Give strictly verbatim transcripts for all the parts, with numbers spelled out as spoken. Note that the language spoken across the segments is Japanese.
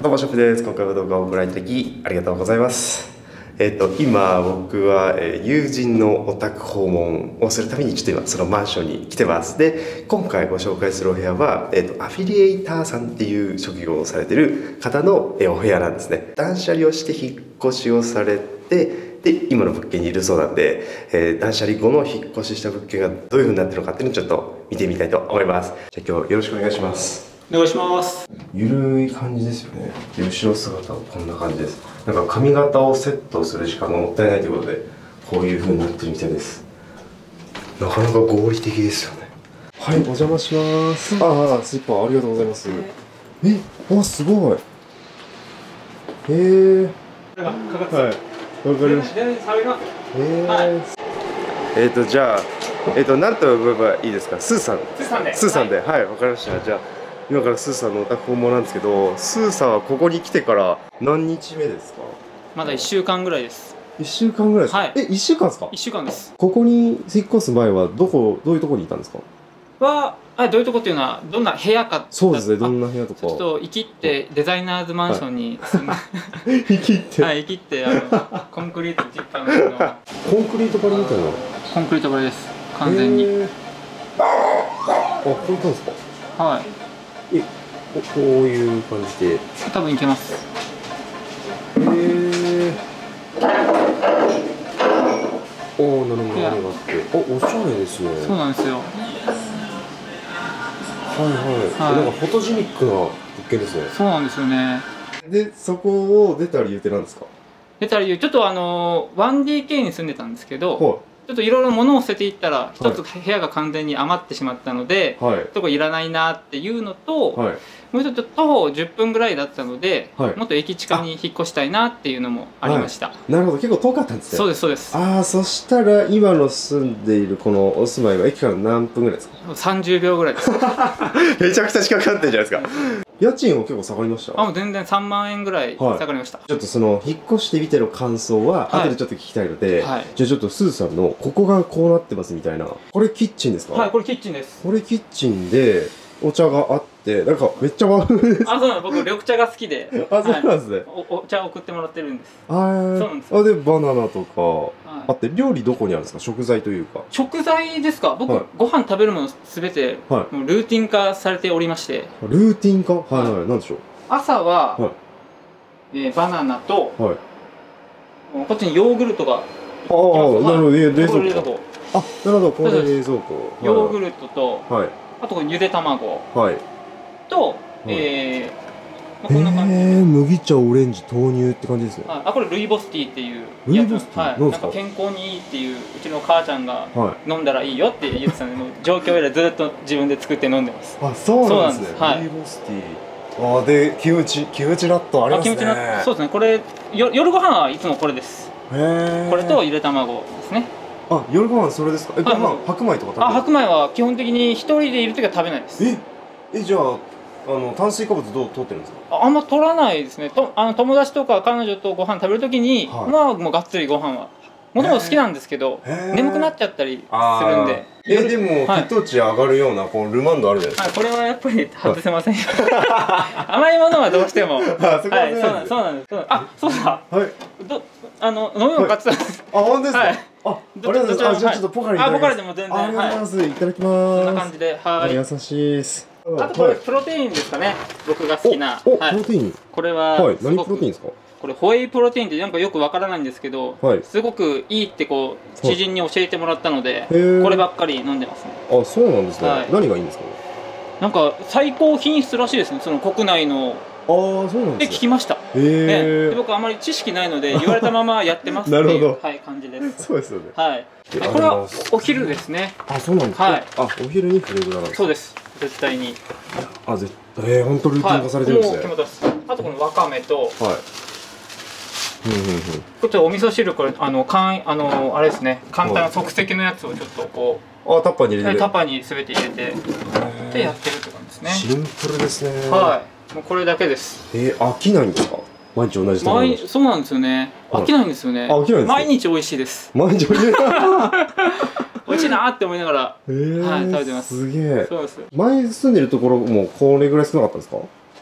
どうもショップです。今回は動画をご覧いただきありがとうございます。えっと今僕は、えー、友人のお宅訪問をするためにちょっと今そのマンションに来てます。で今回ご紹介するお部屋は、えっとアフィリエイターさんっていう職業をされてる方の、えー、お部屋なんですね。断捨離をして引っ越しをされて。で今の物件にいるそうなんで、えー、断捨離後の引っ越しした物件がどういう風になってるのかっていうのをちょっと見てみたいと思います。じゃあ今日よろしくお願いします。 お願いします。 ゆるい感じですよね。で後ろ姿はこんな感じです。なんか髪型をセットする時間がもったいないということでこういう風になってるみたいです。なかなか合理的ですよね。はい、お邪魔します。ああ、スリッパありがとうございます。え、あ、すごい。へえ。はい。わかりました。えー、えーとじゃあえっ、ー、と何と呼べばいいですか。スーさん。 スーさんで。 スーさんで、はい、わ、はい、かりました。じゃあ今からスーさんのお宅訪問なんですけど、スーさんはここに来てから何日目ですか。 まだいっしゅうかんぐらいです。 いっしゅうかんぐらいですか。はい、え、いっしゅうかんですか。 いっしゅうかんです。 ここに引っ越す前はどこどういうところにいたんですか。 はあ、どういうとこっていうのはどんな部屋か。 そうですね、どんな部屋とか。 ちょっと生きってデザイナーズマンションに住んで、はい、 生きってはい、生きってあのコンクリート実家のコンクリート張りみたいな。 コンクリート張りです、完全に。 あ、こういう感じですか。 はい。 え、こういう感じで多分いけます。 へえ。おお、なるほど、あれがあって、お、おしゃれですね。 そうなんですよ。 はいはい、はい、なんかフォトジェニックな物件ですね。そうなんですよね。で、そこを出た理由って何ですか。 出た理由、ちょっとあの ワンディーケー に住んでたんですけど、はい、ちょっといろいろ物を捨てていったら一つ部屋が完全に余ってしまったので、はい、とこいらないなっていうのと、はい、もう一つ徒歩じゅっぷんぐらいだったので、はい、もっと駅近に引っ越したいなっていうのもありました。はい、なるほど、結構遠かったんですね。そうですそうです。ああ、そしたら今の住んでいるこのお住まいは駅から何分ぐらいですか。さんじゅうびょうぐらいです。めちゃくちゃ近くなってるじゃないですか。家賃は結構下がりました。あ、もう全然さんまんえんぐらい下がりました。はい、ちょっとその引っ越してみての感想は後でちょっと聞きたいので、はい、じゃあちょっとスーさんのここがこうなってますみたいな。これキッチンですか。はい、これキッチンです。これキッチンでお茶があって、なんかめっちゃ和風です。あ、そうなんです。僕緑茶が好きで。あ、そうなんですね。お茶を送ってもらってるんです。あ、そうなんです。あ、でバナナとかあって、料理どこにあるんですか。食材というか。食材ですか。僕ご飯食べるものすべてもうルーティン化されておりまして。ルーティン化、はいはい、なんでしょう。朝はえバナナとこっちにヨーグルトが。ああ、なるほど、冷蔵庫。あ、なるほど、これ冷蔵庫。ヨーグルトと、あとゆで卵と、えー、こんな感じ。えー、麦茶、オレンジ、豆乳って感じですね。あ、これルイボスティーっていうやつ。はい、なんか健康にいいっていううちの母ちゃんが飲んだらいいよって言ってたので、もう状況よりずっと自分で作って飲んでます。あ、そうなんですね。はい。ルイボスティー。あ、でキムチ、キムチ納豆ありますね。キムチ納豆、そうですね。これよ夜ご飯はいつもこれです。へえ。これとゆで卵ですね。あ、夜ご飯それですか。え、ご飯白米とか食べる。あ、白米は基本的に一人でいるときは食べないです。え、え、じゃああの炭水化物どう取ってるんですか。あ、あんま取らないですね。とあの友達とか彼女とご飯食べるときに、はい、まあもうがっつりご飯はもともと好きなんですけど、眠くなっちゃったりするんで。え、でも血糖値上がるようなこのルマンドあるじゃないですか。これはやっぱり外せませんよ。甘いものはどうしても。はい、そうなんです。あ、そうだ。はい。どあの飲み物買ってたんです。あ、本当ですか。あ、ありがとうございます。じゃあちょっとポカリいただきます。あ、ポカリでも全然。ありがとうございます。いただきます。こんな感じで、はい。優しいです。あとこれプロテインですかね。僕が好きな。お、プロテイン。これは。はい。何プロテインですか。これホエイプロテインってなんかよくわからないんですけど、すごくいいってこう知人に教えてもらったので、こればっかり飲んでますね。あ、そうなんですね。何がいいんですか。なんか最高品質らしいですね。その国内の。ああ、そうなんですね。で聞きました。ええ。僕あまり知識ないので言われたままやってますっていうはい感じです。そうですよね。はい。これはお昼ですね。あ、そうなんですか。はい。あ、お昼にフレグラなんです。そうです。絶対に。あ、絶対。ええ、本当ルーティン化されてるんですね。あとこのわかめと。はい。ちょっとお味噌汁これあのかんあのあれですね、簡単な即席のやつをちょっとこうあタッパーに入れてタッパーにすべて入れてでやってるって感じですね。シンプルですね。はい、もうこれだけです。えー、飽きないんですか。毎日同じ食べ物。そうなんですよね。飽きないんですよね。飽きないです。毎日美味しいです。毎日美味しい。美味しいなって思いながらはい食べてます。すげえ。そうです。前住んでるところもこれぐらい少なかったんですか。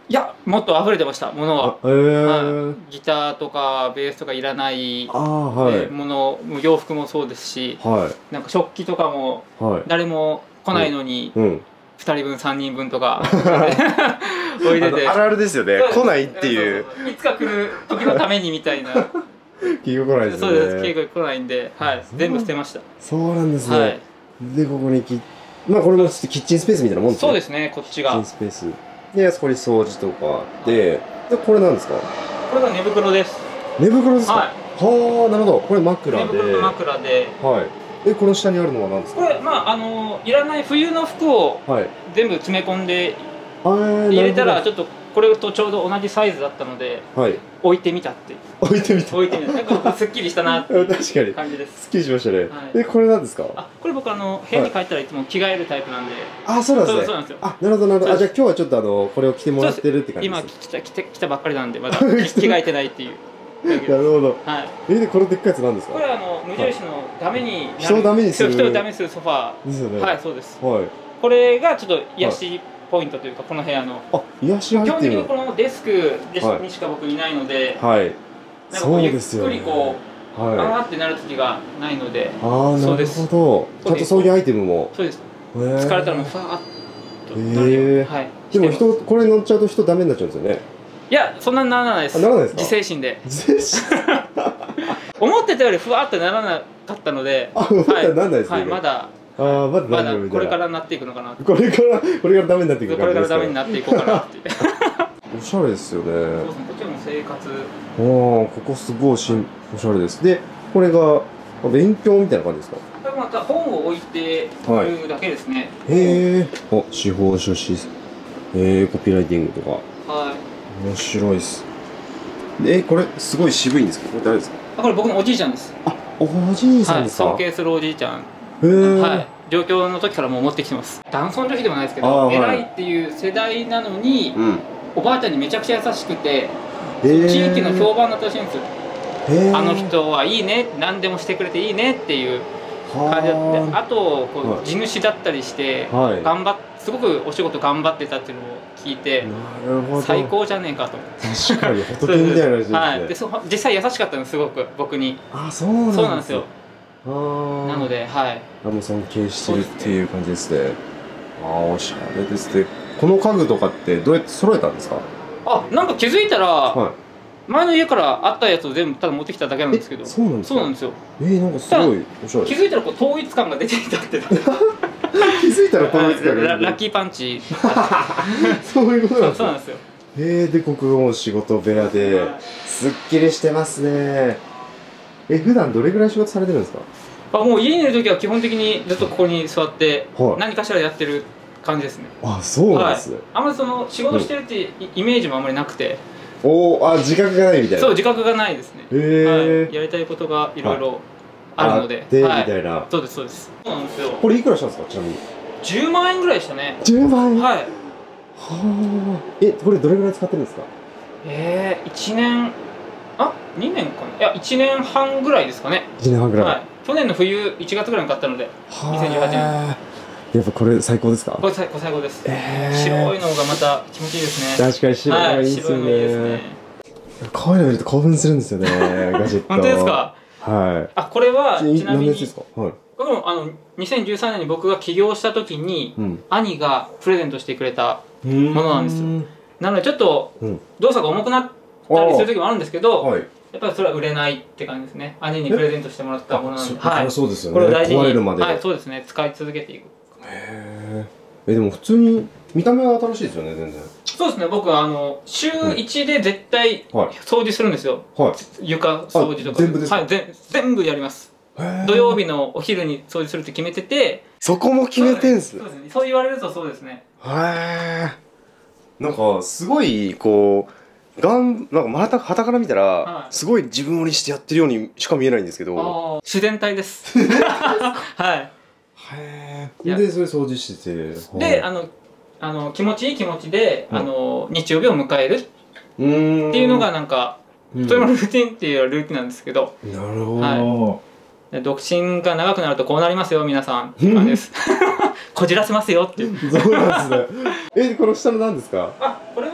いやもっと溢れてましたものは。へえ。ギターとかベースとかいらないもの、洋服もそうですし、なんか食器とかも誰も来ないのにふたりぶんさんにんぶんとか置いてて、 あるあるですよね、来ないっていう、 いつか来る時のためにみたいな。 結局来ないですね。 そうです、結局来ないんで、はい、全部捨てました。 そうなんですね。でここにき、まあこれもちょっとキッチンスペースみたいなもんですね。 そうですね、こっちが。 キッチンスペースで、そこに掃除とかで、でこれなんですか？ これが寝袋です。 寝袋ですか？はい。はあ、なるほど。これ枕で。 寝袋の枕で。 はい。でこの下にあるのは何ですか？ これまああのいらない冬の服を全部詰め込んで入れたらちょっとこれとちょうど同じサイズだったので、はい、置いてみたって置いてみた置いてみたなんかすっきりしたなっていう感じです。 すっきりしましたね。え、これなんですか？ あ、これ僕あの部屋に帰ったらいつも着替えるタイプなんで。 あ、そうなんですね。そうなんですよ。あ、なるほどなるほど。あ、じゃあ今日はちょっとあのこれを着てもらってるって感じです。 今着た着て着たばっかりなんでまだ着替えてないっていう。 なるほど。はい。え、でこのでっかいやつなんですか？ これあの無印のダメに人をダメにする人をダメにするソファーですよね。はい、そうです。はい。これがちょっと癒しポイントというかこの部屋の。 あ、癒しアイテム。基本的にこのデスクにしか僕いないので。 はい。 なんかこうゆっくりこうあーってなる時がないので。 ああ、なるほど。ちゃんとそういうアイテムも。 そうです。疲れたらもうファーッとなるよ。はい。 でも人これ乗っちゃうと人ダメになっちゃうんですよね。 いや、そんなにならないです。 ならないですか？ 自制心で。 自制心。 思ってたよりふわっとならなかったので。 あ、ふわっとならないですね。 はい、まだ。 ああ、まだまだこれからなっていくのかな。 これからこれからダメになっていく。 これからダメになっていこうかなって。 おしゃれですよね。そうですね。こっちも生活。 ああ、ここすごいしんおしゃれです。で、これが勉強みたいな感じですか？ また本を置いてるだけですね。 へえ。あ、司法書士、ええ、コピーライティングとか。 はい。 面白いです。え、これすごい渋いんですけど、これ誰ですか？ あ、これ僕のおじいちゃんです。 あ、おじいさんですか？ 尊敬するおじいちゃん。はい。上京の時からもう持ってきてます。男尊女卑でもないですけど、偉いっていう世代なのに、おばあちゃんにめちゃくちゃ優しくて、地域の評判だったらしいんですよ。あの人はいいね、何でもしてくれていいねっていう感じだって、あとこう地主だったりして頑張っすごくお仕事頑張ってたっていうのを聞いて、最高じゃねえかと。 確かに仏みたいな味ですね。 はい。で、そ実際優しかったのすごく僕に。 あ、そうなんです。 そうなんですよ。なので、はい。 あ、もう尊敬してるっていう感じですね。ああ、おしゃれですね。この家具とかってどうやって揃えたんですか？ あ、なんか気づいたら。前の家からあったやつを全部ただ持ってきただけなんですけど。 そうなんですか？ そうなんですよ。 えー、なんかすごいおしゃれ。 気づいたらこう統一感が出ていたって気づいたら統一感がララッキーパンチそういうことなんですか？ そうなんですよ。 えー、でここも仕事部屋ですっきりしてますね。え、普段どれぐらい仕事されてるんですか？ あ、もう家にいる時は基本的にずっとここに座って何かしらやってる感じですね。 あ、そうなんですね。 あんまりその仕事してるってイメージもあんまりなくて。 おお、あ、自覚がないみたいな。 そう、自覚がないですね。はい、やりたいことがいろいろあるので。 で、みたいな。 そうです、そうです。そうなんですよ。 これいくらしたんですか、ちなみに。 じゅうまんえんぐらいでしたね。 じゅうまんえん。 はい。はあ。え、これどれぐらい使ってるんですか？ ええ、いちねん、あ、にねんかな。いや、いちねんはんぐらいですかね。 いちねんはんぐらい。はい。 去年の冬いちがつぐらいに買ったので、にせんじゅうはちねん。 やっぱこれ最高ですか？ これ最高最高です。白いのがまた気持ちいいですね。 確かに白いのがいいですよね。こういうの見ると興奮するんですよね、ガジェット。 本当ですか？ はい。 あ、これはちなみに、 これもあのにせんじゅうさんねんに僕が起業した時に兄がプレゼントしてくれたものなんですよ。なのでちょっと動作が重くなったりする時もあるんですけど、やっぱりそれは売れないって感じですね。兄にプレゼントしてもらったものなので、はい。 そうですよね。 これを大事に、はい、そうですね、使い続けていく。 へえ。え、でも普通に見た目は新しいですよね、全然。 そうですね、僕はあの週いちで絶対掃除するんですよ。はい。床掃除とか。全部ですか？はい、全部やります。土曜日のお昼に掃除するって決めてて。 そこも決めてんす。 そうですね。そう言われるとそうですね。 へえ。なんかすごいこうがんなんかまた傍から見たらすごい自分を律してやってるようにしか見えないんですけど。 自然体です。はい。 へえ。でそれ掃除してて。で、あのあの気持ちいい気持ちであの日曜日を迎えるっていうのがなんかそれもルーティンっていうルーティンなんですけど。 なるほど。 独身が長くなるとこうなりますよ皆さんって感じです。こじらせますよっていう。 そうなんですね。え、この下の何ですか？ あ、これはですね、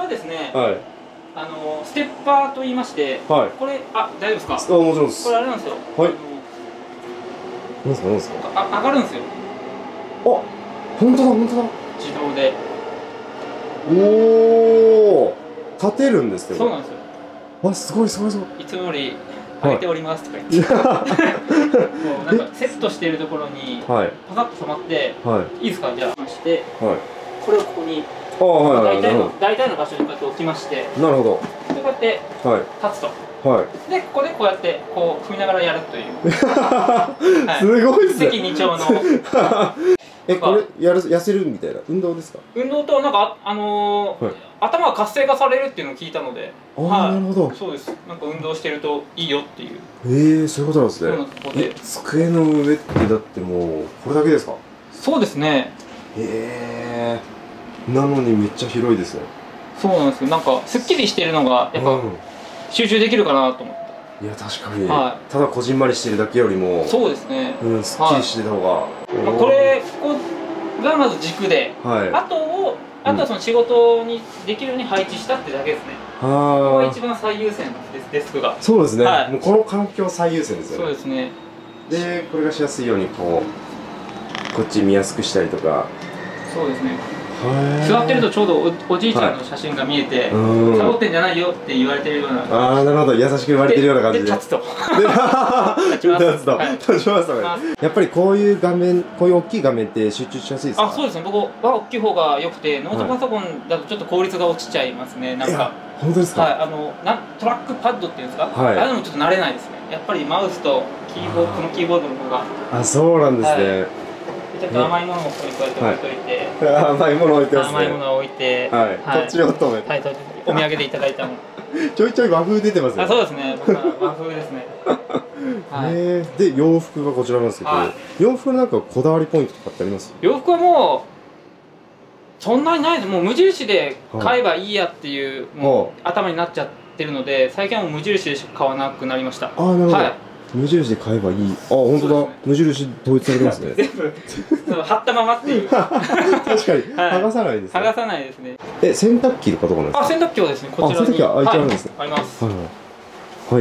ね、はい、あのステッパーと言いまして、はい、これあ大丈夫ですか？あ、 もちろんです。 これあれなんですよ。 はい。なんですかなんですか？ あ、上がるんですよ。 あ、本当だ本当だ。 自動で。 おお。立てるんですけど。 そうなんですよ。 あ、すごいすごいすごい。 いつもより上げておりますとか言って。もうなんかセットしているところにパカッと止まって、はい、いいですか？じゃあまして、はい、これをここに大体の大体の場所にこうやって置きまして、 なるほど。 でこうやって立つと。はい、でここでこうやってこう踏みながらやるという。はい、すごいっすね。 一石二鳥の。 え、これやる痩せるみたいな運動ですか？ 運動となんかあのーはい、頭が活性化されるっていうのを聞いたので。 ああ、はい、なるほど。 そうです。なんか運動してるといいよっていう。 ええー、そういうことなんですね。ここで机の上ってだってもうこれだけですか？そうですね。 へえー。なのにめっちゃ広いですね。 そうなんですよ。なんかすっきりしてるのがやっぱ、うん、集中できるかなと思って。 いや確かに、はい、ただこじんまりしてるだけよりもそうですね、 うん、すっきりしてた方が、はい、 まあ、これここがまず軸で、はい、あとをあとはその仕事にできるように配置したってだけですね。ここが一番最優先です、デスクが。 そうですね、はい、もうこの環境最優先ですよね。 そうですね。 でこれがしやすいようにこうこっち見やすくしたりとか。 そうですね。座ってるとちょうど お, おじいちゃんの写真が見えて、はい、サボってんじゃないよって言われてるような。 ああ、なるほど、優しく言われてるような感じで。 で、立つと。 立ちます。立つと。立ちますね。やっぱりこういう画面、こういう大きい画面って集中しやすいですか？ あ、そうですね。僕は大きい方が良くて、ノートパソコンだとちょっと効率が落ちちゃいますね。なんか。 本当ですか？ はい、あの、なんトラックパッドっていうんですか？はい。あれでもちょっと慣れないですね。やっぱりマウスとキーボード、このキーボードの方が。 あ、そうなんですね。 ちょっと甘いものもこうやって置いといて、 はい、甘いもの置いてますね。 甘いものを置いて、 はい、はい、とちおとめ、 はい、お土産でいただいたもの。 ちょいちょい和風出てますね。 あ、そうですね。僕は和風ですね。 はい、えー、で洋服がこちらなんですけど、はい、洋服のなんかこだわりポイントとかってあります？ 洋服はもうそんなにないです。もう無印で買えばいいやっていう、はい、もう頭になっちゃってるので、最近はもう無印でしか買わなくなりました。 あ、なるほど。はい、無印で買えばいい。あ、本当だ。ね、無印統一されてますね。 全部貼ったままっていう。確かに、 剥がさないですね。 剥がさないですね。 え、洗濯機とかどこなんですか？ あ、洗濯機はですね、こちらに。 あ、洗濯機はあ、一応あるんですね。 あります。 はい。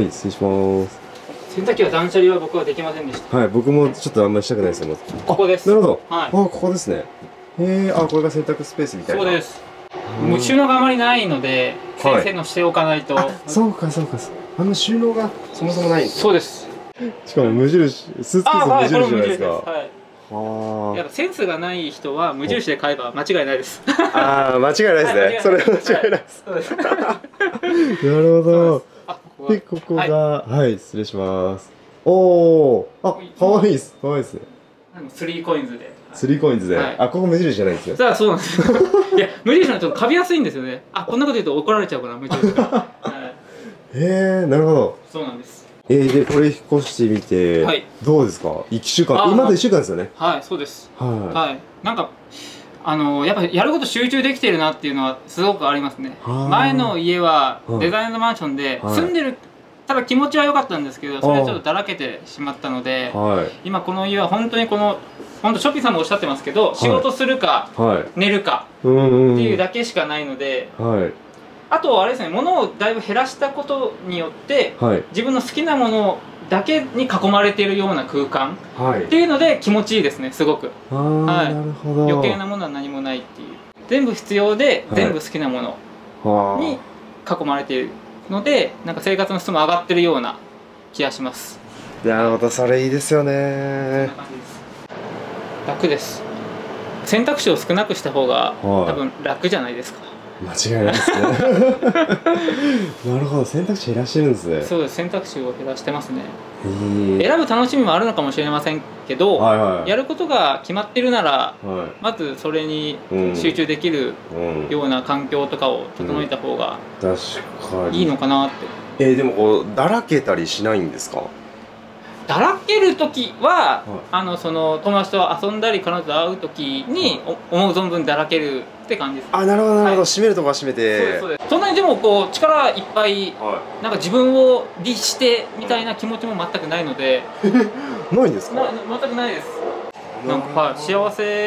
はい、失礼します。 洗濯機は断捨離は僕はできませんでした。 はい、僕もちょっとあんまりしたくないですよ。 ここです。 なるほど。 はい。 あ、ここですね。へえ、あ、これが洗濯スペースみたいな。 そうです。もう収納があまりないので、先生のしておかないと。 そうか、そうか。あんま収納がそもそもないんです。 そうです。 しかも無印、スーツケースも無印じゃないですか。 はい。やっぱセンスがない人は無印で買えば間違いないです。 ああ、間違いないですね。それは間違いないです。そうです。なるほど。で、ここが、はい、失礼します。おお、あ、可愛いです。可愛いですね。 スリーコインズで。 スリーコインズで。あ、ここ無印じゃないんですよ。 じゃあ、そうなんです。いや、無印のちょっとカビやすいんですよね。あ、こんなこと言うと怒られちゃうから、無印が。 へえ、なるほど。 そうなんです。 えー、でこれ引っ越してみて、はい、どうですか？いっしゅうかん、今までいっしゅうかんですよね。 はい、そうです。はい、はい、なんかあのやっぱりやること集中できてるなっていうのはすごくありますね。前の家はデザインのマンションで住んでる、はい、ただ気持ちは良かったんですけど、それはちょっとだらけてしまったので、はい、今この家は本当にこの本当ショッピーさんもおっしゃってますけど、はい、仕事するか、はい、寝るかっていうだけしかないので。はい、あとあれですね、物をだいぶ減らしたことによって、はい、自分の好きなものだけに囲まれているような空間、はい、っていうので気持ちいいですね、すごく。はい、なるほど。余計なものは何もないっていう、全部必要で、はい、全部好きなものに囲まれているので、なんか生活の質も上がってるような気がします。 なるほど、それいいですよね。 そんな感じです。楽です。選択肢を少なくした方が、はい、多分楽じゃないですか。 間違いないですね。なるほど、選択肢減らしてるんですね。 そうです、選択肢を減らしてますね。選ぶ楽しみもあるのかもしれませんけど、はいはい、やることが決まってるなら、はい、まずそれに集中できるような環境とかを整えた方がいいのかなって。 うんうん、えー、でもこうだらけたりしないんですか？ だらける時は、はい、あのその友達と遊んだり彼女と会う時に、はい、思う存分だらけるって感じです。 あ、なるほどなるほど、締めるとこは締めて。 そうですそうです。そんなにでもこう力いっぱい、はい、なんか自分を律してみたいな気持ちも全くないので。 ないんですか？ な全くないです。なんか、はい、幸せ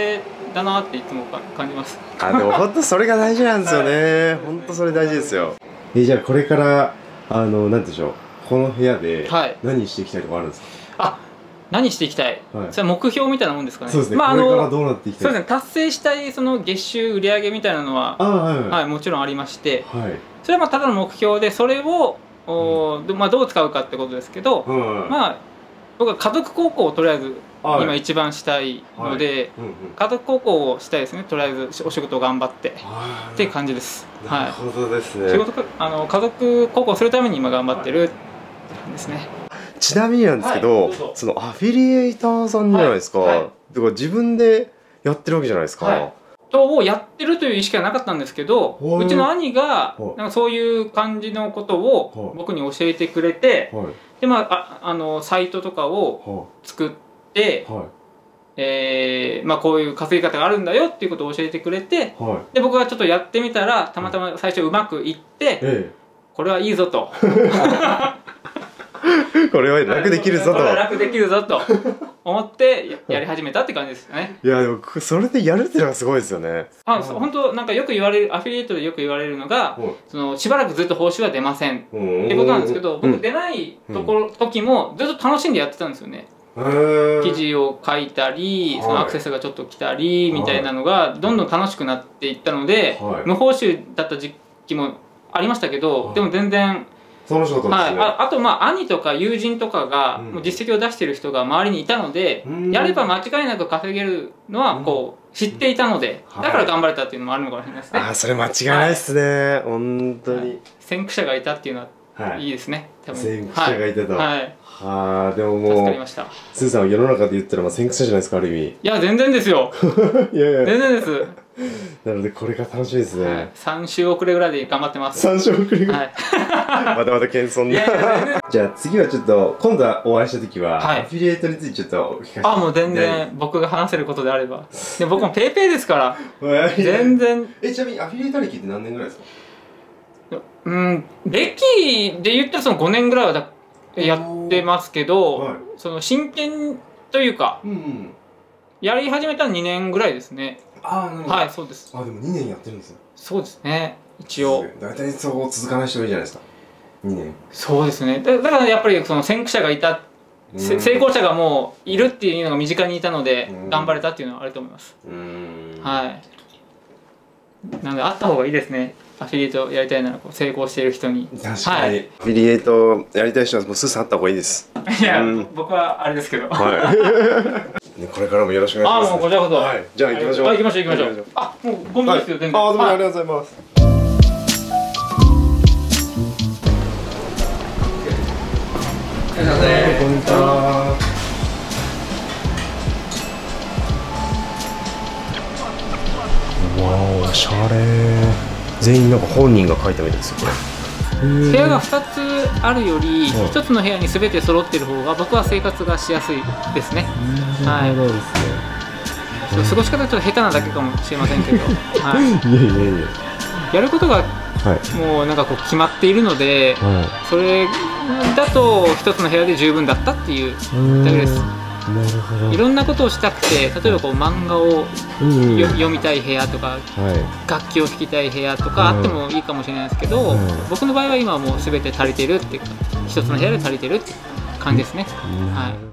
だなっていつも感じます。 あ、でも本当それが大事なんですよね。本当それ大事ですよ。え、じゃあこれからあのなんでしょう、この部屋で何していきたいとかあるんですか？ あ、何していきたい、はい、それは目標みたいなもんですかね。 そうですね。まあ、これからどうなっていきたい？ そうですね、達成したいその月収売上みたいなのは、はいはいはい、もちろんありまして、はい、それはまあただの目標で、それをお、うん、まあ、どう使うかってことですけど、うん、まあ僕は家族孝行をとりあえず今一番したいので、はいはい、うんうん、家族孝行をしたいですね。とりあえずお仕事を頑張ってっていう感じです。 なるほどですね。 仕事あの家族孝行するために今頑張ってるって感じですね。 ちなみになんですけど、はい、そのアフィリエイターさんじゃないですか。はいはい、だから自分でやってるわけじゃないですか。はい、 とをやってるという意識はなかったんですけど、うちの兄がなんかそういう感じのことを僕に教えてくれて、はい、でまあ、ああのサイトとかを作って、はい、えー、まあ、こういう稼ぎ方があるんだよっていうことを教えてくれて、はい、で僕がちょっとやってみたらたまたま最初うまくいって、ええ、これはいいぞと。 これは楽できるぞと。 これは楽できるぞと思ってやり始めたって感じですよね。 いやでもそれでやるっていうのがすごいですよね。 あ、本当なんかよく言われる、アフィリエイトでよく言われるのが、そのしばらくずっと報酬は出ませんってことなんですけど、僕出ないところ、時もずっと楽しんでやってたんですよね。記事を書いたり、そのアクセスがちょっと来たりみたいなのがどんどん楽しくなっていったので、無報酬だった時期もありましたけど、でも全然。 楽しかったですね。 はい、あ, あとまあ兄とか友人とかがもう実績を出してる人が周りにいたので、うん、やれば間違いなく稼げるのはこう知っていたので、うん、だから頑張れたっていうのもあるのかもしれないですね。 ああ、それ間違いないですね、はい、本当に、はい、 先駆者がいたっていうのはいいですね、 はい、先駆者がいたと。 はい、 はあ、でももう助かりました。 スーさんは世の中で言ったらまあ先駆者じゃないですか、ある意味。 いや全然ですよ。いやいや全然です。 なのでこれが楽しみですね。はい、 さん週遅れぐらいで頑張ってます。 さん週遅れぐらい。はい、まだまだ謙遜な。じゃあ次はちょっと今度はお会いした時は、はい、アフィリエイトについてちょっとお聞かせて。 あ、もう全然僕が話せることであれば。で僕もペイペイですから。全然。 え、ちなみにアフィリエイト歴って何年ぐらいですか？ うん、歴で言ったらそのごねんぐらいはだやってますけど、はい、その真剣というか、うんうん、やり始めたらにねんぐらいですね。 ああ、なるほど。 はい、そうです。 あ、でもにねんやってるんですよ。 そうですね、一応。 大体そう続かない人多いじゃないですか。にねん。そうですね。 だからやっぱりその先駆者がいた、成功者がもういるっていうのが身近にいたので頑張れたっていうのはあると思います。うん、はい。なのであった方がいいですね。アフィリエイトやりたいならこう成功している人に。 確かに、はい、アフィリエイトやりたい人はもうすぐあった方がいいです。 いや、うん、僕はあれですけど。 はい。これからもよろしくお願いします。 あ、もうこちらこそ。 はい。じゃあ行きましょう。 あ、行きましょう行きましょう。あ、もうゴミですよ、全然。 あ、どうもありがとうございます。 いらっしゃいませ。 こんにちは。わあ、おしゃれ。全員なんか本人が書いたみたいですよ、これ。 部屋がふたつあるよりひとつの部屋に全て揃ってる方が僕は生活がしやすいですね。 なるほどですね。 過ごし方ちょっと下手なだけかもしれませんけど、はい、 いやいやいや、 やることがもうなんかこう決まっているので、はい、それだとひとつの部屋で十分だったっていうだけです。なるほど。いろんなことをしたくて、例えばこう漫画を読みたい部屋とか、はい、楽器を弾きたい部屋とかあってもいいかもしれないですけど、はい、僕の場合は今はもう全て足りてるっていうか、一つの部屋で足りてるっていう感じですね。はい。